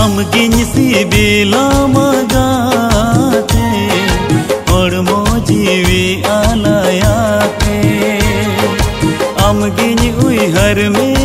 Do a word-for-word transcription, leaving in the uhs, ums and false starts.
amgiñ sibila magate hormo jiwi alayate amgiñ uihar me